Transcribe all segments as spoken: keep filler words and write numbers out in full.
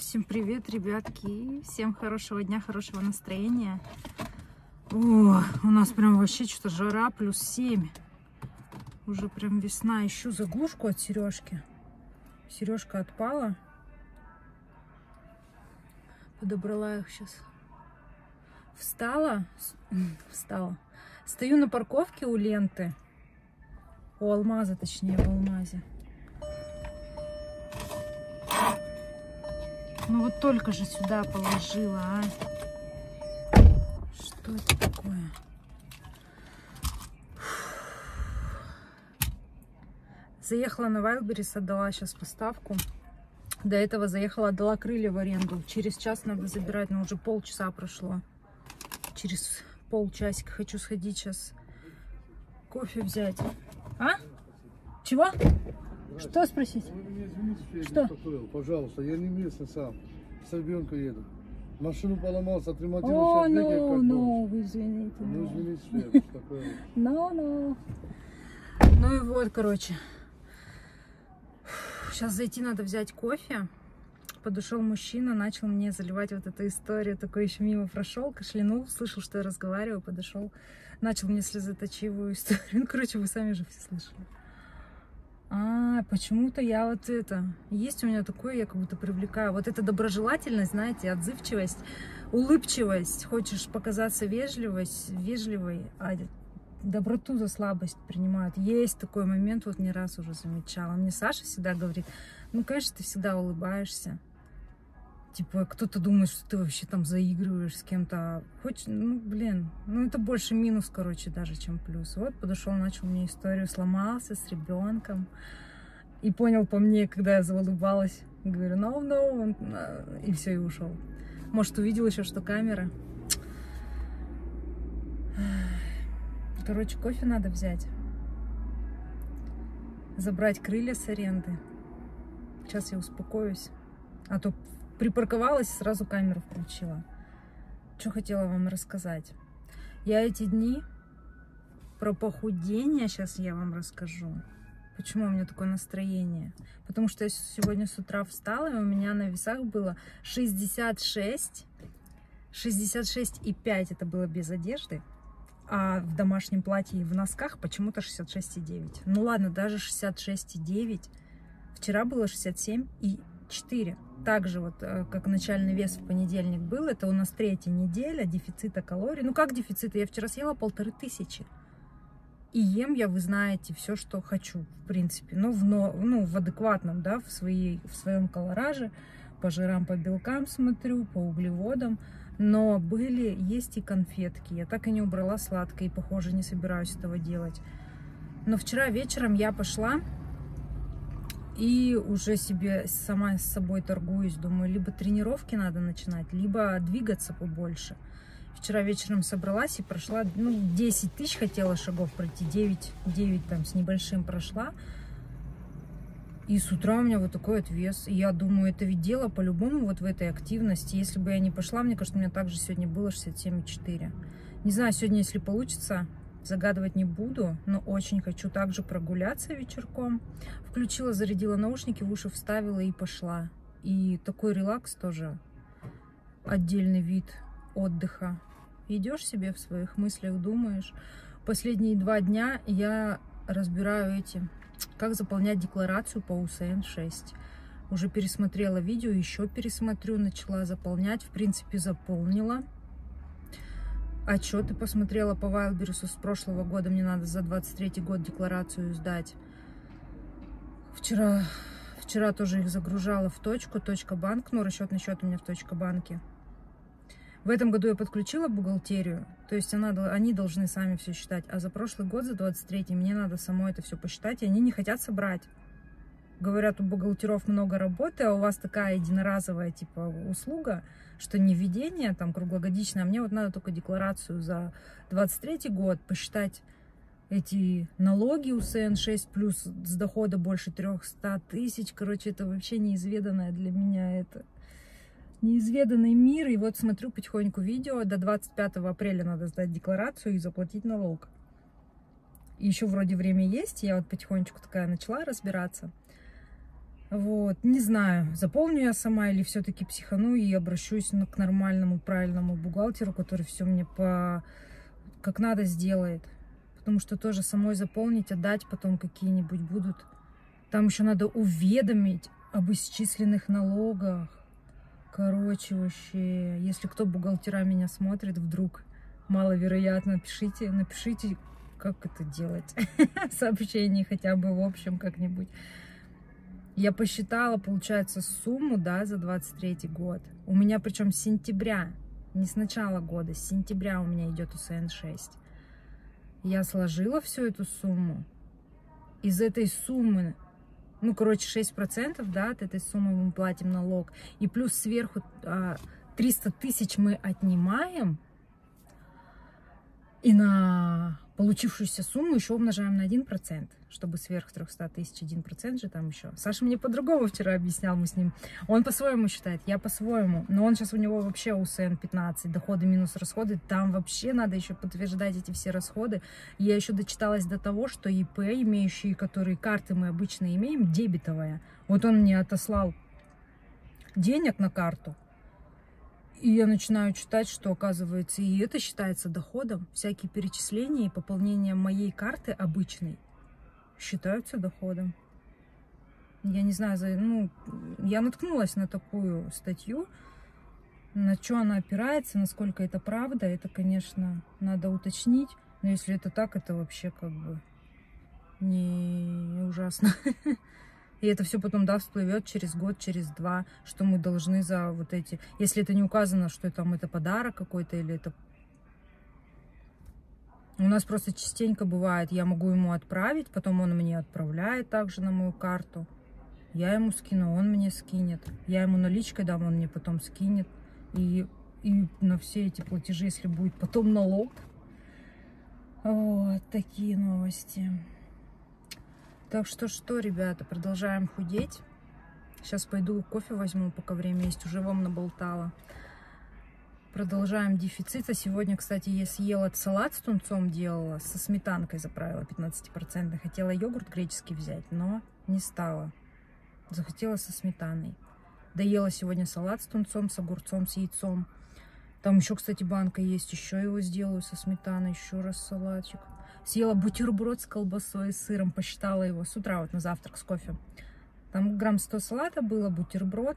Всем привет, ребятки! Всем хорошего дня, хорошего настроения. О, у нас прям вообще что-то жара, плюс семь. Уже прям весна. Ищу заглушку от сережки. Сережка отпала. Подобрала их сейчас. Встала. Встала. Стою на парковке у ленты. У Алмаза, точнее, в Алмазе. Ну вот только же сюда положила, а. Что это такое? Заехала на Вайлдберрис, отдала сейчас поставку. До этого заехала, отдала крылья в аренду. Через час надо забирать, но уже полчаса прошло. Через полчасика хочу сходить сейчас кофе взять. А? Чего? Что спросить? Вы меня извините, что я что? беспокоил. Пожалуйста, я не местный сам. С ребенком еду. Машину поломался, О, отремонтировал. Сейчас бегаю, ну, как ну, бомж. вы извините. Ну, извините, что я беспокоил. Ну, ну. Ну и вот, короче. Сейчас зайти надо взять кофе. Подошел мужчина, начал мне заливать вот эту историю. Такой еще мимо прошел, кашлянул, слышал, что я разговариваю, подошел. Начал мне слезоточивую историю. Ну, короче, вы сами же все слышали. А, почему-то я вот это... Есть у меня такое, я как будто привлекаю. Вот эта доброжелательность, знаете, отзывчивость, улыбчивость. Хочешь показаться вежливость, вежливой, а доброту за слабость принимают. Есть такой момент, вот не раз уже замечала. Мне Саша всегда говорит, ну, конечно, ты всегда улыбаешься. Типа, кто-то думает, что ты вообще там заигрываешь с кем-то. Хочешь, ну, блин, ну, это больше минус, короче, даже, чем плюс. Вот, подошел, начал мне историю, сломался с ребенком. И понял по мне, когда я заулыбалась. Говорю, no, no, и все, и ушел. Может, увидел еще, что камера. Короче, кофе надо взять. Забрать крылья с аренды. Сейчас я успокоюсь. А то припарковалась и сразу камеру включила. Что хотела вам рассказать. Я эти дни про похудение, сейчас я вам расскажу. Почему у меня такое настроение. Потому что я сегодня с утра встала, и у меня на весах было шестьдесят шесть. шестьдесят шесть и пять это было без одежды. А в домашнем платье и в носках почему-то шестьдесят шесть и девять. Ну ладно, даже шестьдесят шесть и девять. Вчера было шестьдесят семь и четыре. Также вот, как начальный вес в понедельник был, это у нас третья неделя дефицита калорий. Ну как дефицита? Я вчера съела полторы тысячи. И ем я, вы знаете, все, что хочу, в принципе. Ну, в, ну, в адекватном, да, в, своей, в своем колораже. По жирам, по белкам смотрю, по углеводам. Но были, есть и конфетки. Я так и не убрала сладкое, и, похоже, не собираюсь этого делать. Но вчера вечером я пошла и уже себе сама с собой торгуюсь. Думаю, либо тренировки надо начинать, либо двигаться побольше. Вчера вечером собралась и прошла, ну, десять тысяч хотела шагов пройти, девять, девять там с небольшим прошла. И с утра у меня вот такой вот вес. И я думаю, это ведь дело по-любому вот в этой активности. Если бы я не пошла, мне кажется, у меня также сегодня было шестьдесят семь и четыре. Не знаю, сегодня, если получится, загадывать не буду, но очень хочу также прогуляться вечерком. Включила, зарядила наушники, в уши вставила и пошла. И такой релакс тоже, отдельный вид отдыха. Идешь себе в своих мыслях, думаешь. Последние два дня я разбираю эти, как заполнять декларацию по У С Н шесть. Уже пересмотрела видео, еще пересмотрю, начала заполнять. В принципе, заполнила. Отчеты посмотрела по Вайлдберрису с прошлого года. Мне надо за двадцать третий год декларацию сдать. Вчера, вчера тоже их загружала в точку, точка банк. Ну, расчетный счет у меня в точка банке. В этом году я подключила бухгалтерию. То есть она, они должны сами все считать. А за прошлый год, за двадцать третий, мне надо самой это все посчитать. И они не хотят собрать. Говорят, у бухгалтеров много работы, а у вас такая единоразовая типа услуга, что не введение там круглогодичное, а мне вот надо только декларацию за двадцать третий год посчитать эти налоги У С Н шесть плюс с дохода больше трёхсот тысяч. Короче, это вообще неизведанное для меня, это неизведанный мир. И вот смотрю потихоньку видео, до двадцать пятого апреля надо сдать декларацию и заплатить налог. И еще вроде время есть, я вот потихонечку такая начала разбираться. Вот, не знаю, заполню я сама или все-таки психану и обращусь к нормальному, правильному бухгалтеру, который все мне по как надо сделает. Потому что тоже самой заполнить, отдать потом какие-нибудь будут. Там еще надо уведомить об исчисленных налогах. Короче, вообще, если кто бухгалтера меня смотрит, вдруг маловероятно, пишите, напишите, как это делать. Сообщение хотя бы в общем как-нибудь. Я посчитала, получается, сумму, да, за двадцать третий год. У меня причем с сентября, не с начала года, с сентября у меня идет У С Н шесть. Я сложила всю эту сумму. Из этой суммы, ну, короче, шесть процентов, да, от этой суммы мы платим налог. И плюс сверху триста тысяч мы отнимаем. И на получившуюся сумму еще умножаем на один процент, чтобы сверх трёхсот тысяч один процент же там еще. Саша мне по-другому вчера объяснял, мы с ним. Он по-своему считает, я по-своему. Но он сейчас, у него вообще У С Н пятнадцать, доходы минус расходы. Там вообще надо еще подтверждать эти все расходы. Я еще дочиталась до того, что И П, имеющие, которые карты мы обычно имеем, дебетовая. Вот он мне отослал денег на карту. И я начинаю читать, что, оказывается, и это считается доходом. Всякие перечисления и пополнения моей карты обычной считаются доходом. Я не знаю, ну, я наткнулась на такую статью, на что она опирается, насколько это правда. Это, конечно, надо уточнить. Но если это так, это вообще как бы не ужасно. И это все потом, да, всплывет через год, через два, что мы должны за вот эти... Если это не указано, что там это подарок какой-то или это... У нас просто частенько бывает, я могу ему отправить, потом он мне отправляет также на мою карту. Я ему скину, он мне скинет. Я ему наличкой дам, он мне потом скинет. И, и на все эти платежи, если будет потом налог. Вот такие новости. Так что что, ребята, продолжаем худеть. Сейчас пойду кофе возьму, пока время есть, уже вам наболтала. Продолжаем дефицит. А сегодня, кстати, я съела салат с тунцом, делала, со сметанкой заправила пятнадцать процентов. Хотела йогурт греческий взять, но не стала. Захотела со сметаной. Доела сегодня салат с тунцом, с огурцом, с яйцом. Там еще, кстати, банка есть. Еще его сделаю со сметаной. Еще раз салатик. Съела бутерброд с колбасой и сыром, посчитала его с утра, вот на завтрак с кофе. Там грамм сто салата было, бутерброд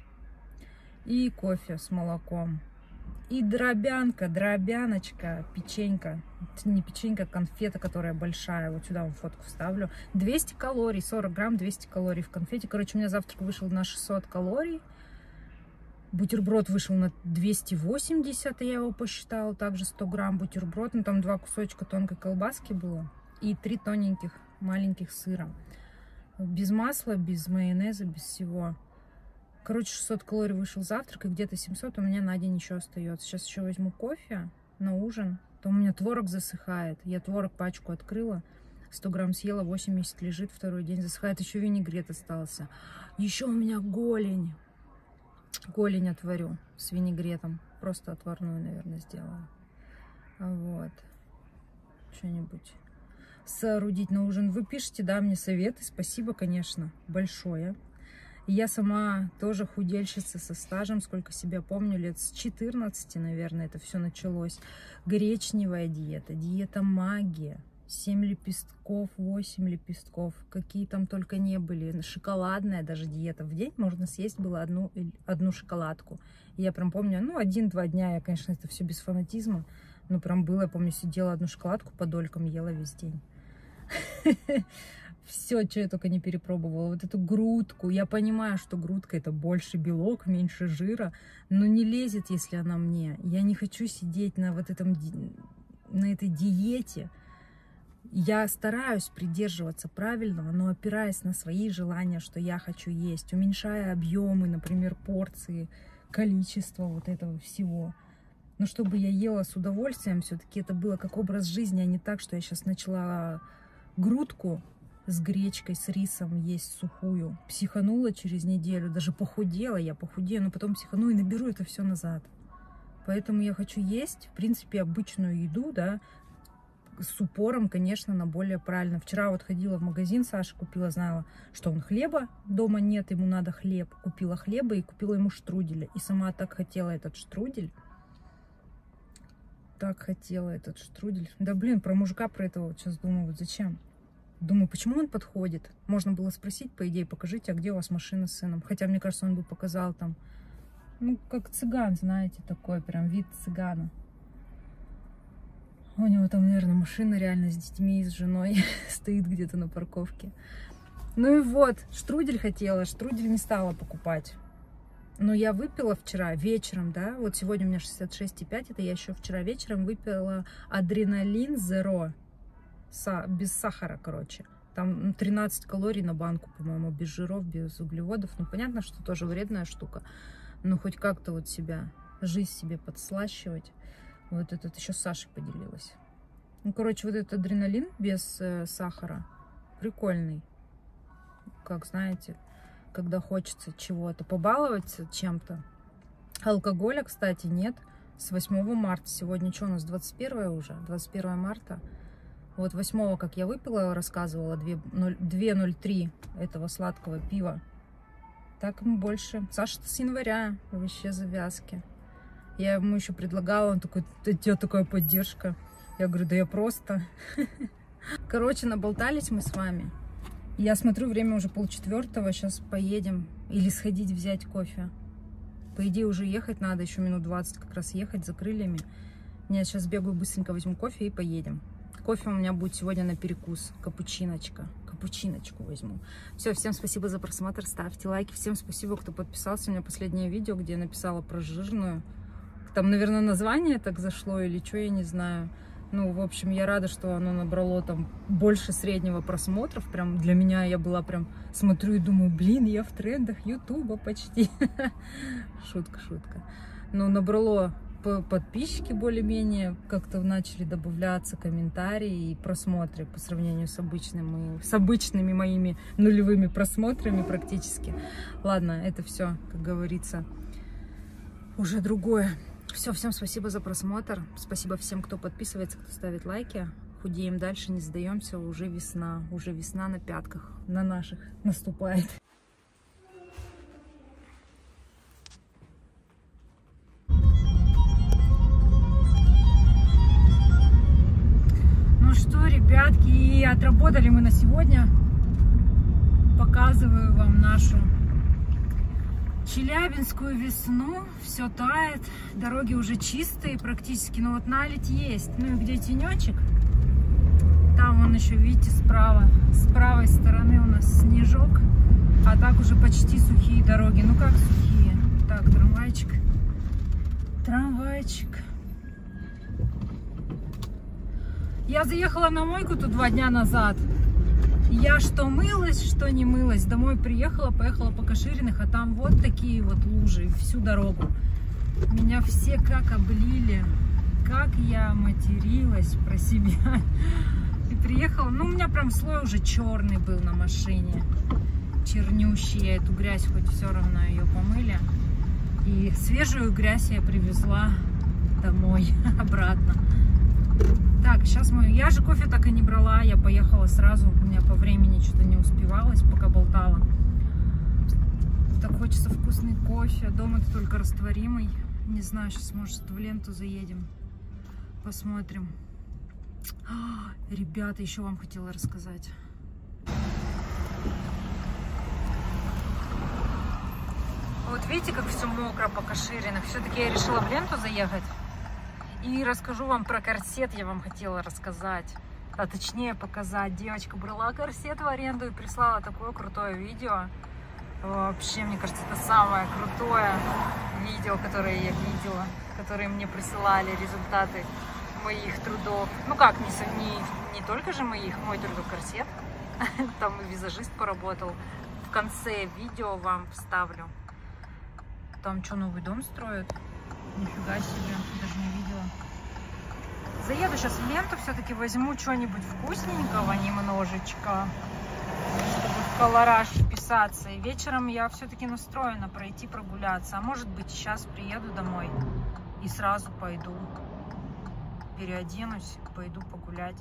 и кофе с молоком. И дробянка, дробяночка, печенька. Не печенька, а конфета, которая большая. Вот сюда вот фотку вставлю. двести калорий, сорок грамм, двести калорий в конфете. Короче, у меня завтрак вышел на шестьсот калорий. Бутерброд вышел на двести восемьдесят, я его посчитала, также сто грамм бутерброд, ну там два кусочка тонкой колбаски было и три тоненьких маленьких сыра. Без масла, без майонеза, без всего. Короче, шестьсот калорий вышел завтрак, и где-то семьсот у меня на день еще остается. Сейчас еще возьму кофе на ужин, там у меня творог засыхает. Я творог пачку открыла, сто грамм съела, восемьдесят лежит, второй день засыхает, еще винегрет остался. Еще у меня голень. Голень отварю с винегретом. Просто отварную, наверное, сделаю. Вот. Что-нибудь соорудить на ужин. Вы пишите, да, мне советы. Спасибо, конечно, большое. Я сама тоже худельщица со стажем. Сколько себя помню, лет с четырнадцати, наверное, это все началось. Гречневая диета, диета магия. семь лепестков, восемь лепестков, какие там только не были. Шоколадная даже диета. В день можно съесть было одну, одну шоколадку. И я прям помню, ну, один-два дня, я, конечно, это все без фанатизма, но прям было, я помню, сидела одну шоколадку по долькам, ела весь день. Все, что я только не перепробовала. Вот эту грудку. Я понимаю, что грудка это больше белок, меньше жира, но не лезет, если она мне. Я не хочу сидеть на вот этом, на этой диете. Я стараюсь придерживаться правильного, но опираясь на свои желания, что я хочу есть, уменьшая объемы, например, порции, количество вот этого всего. Но чтобы я ела с удовольствием, все-таки это было как образ жизни, а не так, что я сейчас начала грудку с гречкой, с рисом есть сухую. Психанула через неделю, даже похудела, я похудею, но потом психану и наберу это все назад. Поэтому я хочу есть, в принципе, обычную еду, да, с упором, конечно, на более правильно. Вчера вот ходила в магазин, Саша купила, знала, что он хлеба дома нет, ему надо хлеб. Купила хлеба и купила ему штруделя. И сама так хотела этот штрудель. Так хотела этот штрудель. Да блин, про мужика про этого вот сейчас думаю, вот зачем? Думаю, почему он подходит? Можно было спросить, по идее, покажите, а где у вас машина с сыном? Хотя, мне кажется, он бы показал там, ну, как цыган, знаете, такой прям вид цыгана. У него там, наверное, машина реально с детьми и с женой стоит где-то на парковке. Ну и вот, штрудель хотела, штрудель не стала покупать. Но я выпила вчера вечером, да, вот сегодня у меня шестьдесят шесть и пять, это я еще вчера вечером выпила адреналин Zero, без сахара, короче. Там тринадцать калорий на банку, по-моему, без жиров, без углеводов. Ну, понятно, что тоже вредная штука, но хоть как-то вот себя, жизнь себе подслащивать. Вот этот еще с Сашей поделилась. Ну, короче, вот этот адреналин без э, сахара прикольный. Как знаете, когда хочется чего-то побаловаться чем-то. Алкоголя, кстати, нет. С восьмого марта. Сегодня что у нас? двадцать первое уже? двадцать первое марта. Вот восьмого, как я выпила, рассказывала, две ноль три этого сладкого пива. Так ему больше. Саша-то с января вообще завязки. Я ему еще предлагала, он такой, у тебя такая поддержка. Я говорю, да я просто. Короче, наболтались мы с вами. Я смотрю, время уже полчетвертого, сейчас поедем. Или сходить взять кофе. По идее, уже ехать надо, еще минут двадцать как раз ехать за крыльями. Нет, сейчас бегаю, быстренько возьму кофе и поедем. Кофе у меня будет сегодня на перекус. Капучиночка. Капучиночку возьму. Все, всем спасибо за просмотр. Ставьте лайки. Всем спасибо, кто подписался. У меня последнее видео, где я написала про жирную. Там, наверное, название так зашло или что, я не знаю. Ну, в общем, я рада, что оно набрало там больше среднего просмотров. Прям для меня я была прям, смотрю и думаю, блин, я в трендах Ютуба почти. Шутка, шутка. Но набрало подписчики более-менее, как-то начали добавляться комментарии и просмотры по сравнению с обычными, с обычными моими нулевыми просмотрами практически. Ладно, это все, как говорится, уже другое. Все, всем спасибо за просмотр. Спасибо всем, кто подписывается, кто ставит лайки. Худеем дальше, не сдаемся. Уже весна. Уже весна на пятках. На наших наступает. Ну что, ребятки, отработали мы на сегодня. Показываю вам нашу Челябинскую весну. Все тает, дороги уже чистые практически, но вот наледь есть. Ну и где тенечек? Там вон еще, видите, справа, с правой стороны у нас снежок, а так уже почти сухие дороги. Ну как сухие? Так, трамвайчик, трамвайчик. Я заехала на мойку тут два дня назад. Я что мылась, что не мылась. Домой приехала, поехала по Кашириных, а там вот такие вот лужи всю дорогу. Меня все как облили, как я материлась про себя. И приехала, ну у меня прям слой уже черный был на машине. Чернющий, я эту грязь хоть все равно ее помыли. И свежую грязь я привезла домой, обратно. Так, сейчас мою. Я же кофе так и не брала, я поехала сразу, у меня по времени что-то не успевалось, пока болтала. Так хочется вкусный кофе, дома-то только растворимый. Не знаю, сейчас, может, в ленту заедем, посмотрим. А, ребята, еще вам хотела рассказать. Вот видите, как все мокро по Кашириных. Все-таки я решила в ленту заехать. И расскажу вам про корсет, я вам хотела рассказать, а точнее показать. Девочка брала корсет в аренду и прислала такое крутое видео. Вообще, мне кажется, это самое крутое видео, которое я видела, которые мне присылали, результаты моих трудов. Ну как, не, не, не только же моих, мой трудов корсет, там и визажист поработал. В конце видео вам вставлю. Там что, новый дом строят? Нифига себе, даже не видела. Заеду сейчас в ленту, все-таки возьму что-нибудь вкусненького немножечко, чтобы в колораж вписаться. И вечером я все-таки настроена пройти прогуляться. А может быть, сейчас приеду домой и сразу пойду. переоденусь, пойду погулять.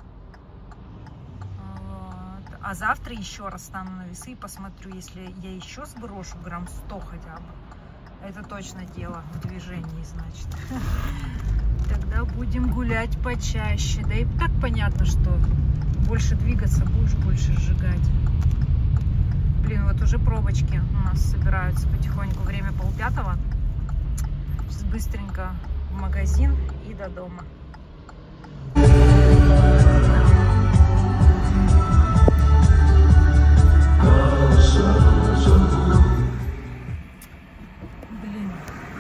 Вот. А завтра еще раз стану на весы и посмотрю, если я еще сброшу грамм сто хотя бы. Это точно дело в движении, значит. Тогда будем гулять почаще. Да и так понятно, что больше двигаться будешь, больше сжигать. Блин, вот уже пробочки у нас собираются потихоньку. Время полпятого. Сейчас быстренько в магазин и до дома. Блин.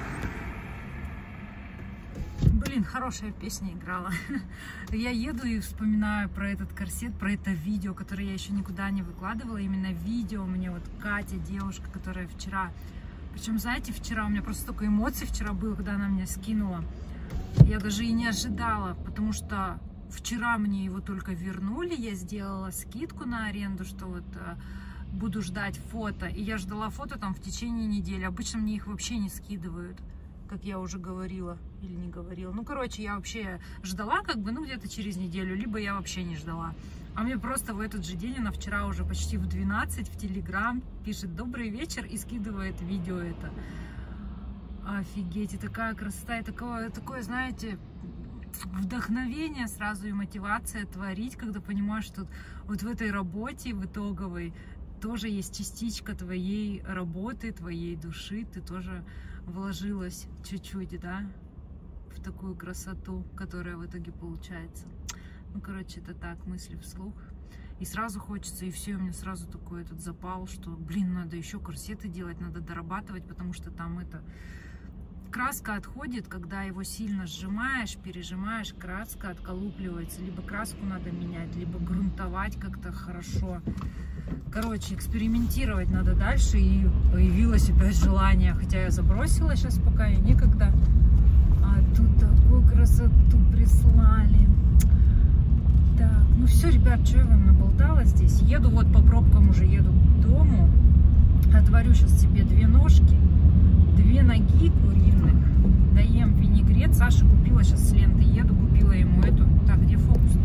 Блин, хорошая песня играла. Я еду и вспоминаю про этот корсет, про это видео, которое я еще никуда не выкладывала. Именно видео мне вот Катя, девушка, которая вчера... Причем, знаете, вчера у меня просто столько эмоций вчера было, когда она меня скинула. Я даже и не ожидала, потому что вчера мне его только вернули. Я сделала скидку на аренду, что вот э, буду ждать фото. И я ждала фото там в течение недели. Обычно мне их вообще не скидывают, как я уже говорила или не говорила. Ну, короче, я вообще ждала как бы, ну, где-то через неделю, либо я вообще не ждала. А мне просто в этот же день, она вчера уже почти в двенадцать в Телеграм пишет «Добрый вечер» и скидывает видео это. Офигеть, и такая красота, и такое, такое, знаете, вдохновение сразу и мотивация творить, когда понимаешь, что вот в этой работе, в итоговой, тоже есть частичка твоей работы, твоей души, ты тоже вложилась чуть-чуть, да, в такую красоту, которая в итоге получается. Ну, короче, это так, мысли вслух. И сразу хочется, и все, у меня сразу такой этот запал, что, блин, надо еще корсеты делать, надо дорабатывать, потому что там это... Краска отходит, когда его сильно сжимаешь, пережимаешь, краска отколупливается. Либо краску надо менять, либо грунтовать как-то хорошо. Короче, экспериментировать надо дальше, и появилось опять желание. Хотя я забросила сейчас, пока и некогда. А тут такую красоту прислали. Так, ну все, ребят, что я вам наболтала здесь? Еду вот по пробкам, уже еду к дому. Отварю сейчас себе две ножки, две ноги куриных. Доем винегрет. Саша купила сейчас с ленты. Еду, купила ему эту. Так, где фокус-то?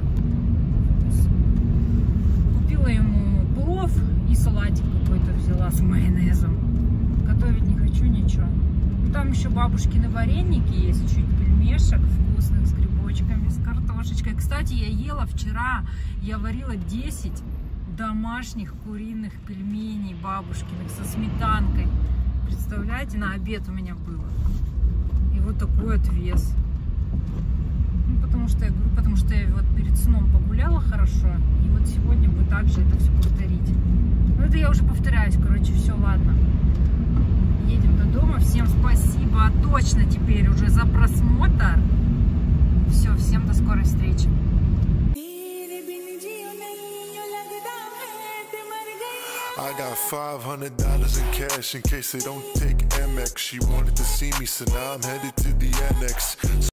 Купила ему плов и салатик какой-то взяла с майонезом. Готовить не хочу ничего. Ну, там еще бабушкины вареники есть, чуть пельмешек вкусных с грибочками, с картошечкой. Кстати, я ела вчера, я варила десять домашних куриных пельменей бабушкиных со сметанкой. Представляете, на обед у меня было. И вот такой вот вес. Ну, потому что я говорю, потому что я вот перед сном погуляла хорошо. И вот сегодня бы также это все повторить. Но это я уже повторяюсь, короче, все, ладно. Едем до дома. Всем спасибо точно теперь уже за просмотр. Все, всем до скорой встречи. I got five hundred dollars in cash in case they don't take Amex. She wanted to see me, so now I'm headed to the annex.